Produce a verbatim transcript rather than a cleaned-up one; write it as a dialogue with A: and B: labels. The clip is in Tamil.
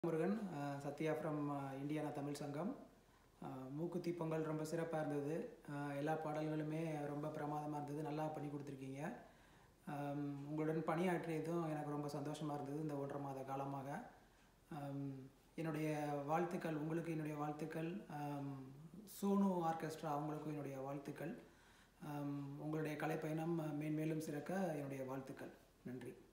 A: Murugan Sathya from Indiana Tamil Sangam. மூக்குத்தி பொங்கல் ரொம்ப சிறப்பாக இருந்தது. எல்லா பாடல்களுமே ரொம்ப பிரமாதமாக இருந்தது. நல்லா பண்ணி கொடுத்துருக்கீங்க. உங்களுடன் பணியாற்றியதும் எனக்கு ரொம்ப சந்தோஷமாக இருந்தது இந்த ஒன்றரை மாத காலமாக. என்னுடைய வாழ்த்துக்கள், உங்களுக்கு என்னுடைய வாழ்த்துக்கள். சோனு ஆர்கெஸ்ட்ரா அவங்களுக்கும் என்னுடைய வாழ்த்துக்கள். உங்களுடைய கலைப்பயணம் மேன்மேலும் சிறக்க என்னுடைய வாழ்த்துக்கள். நன்றி.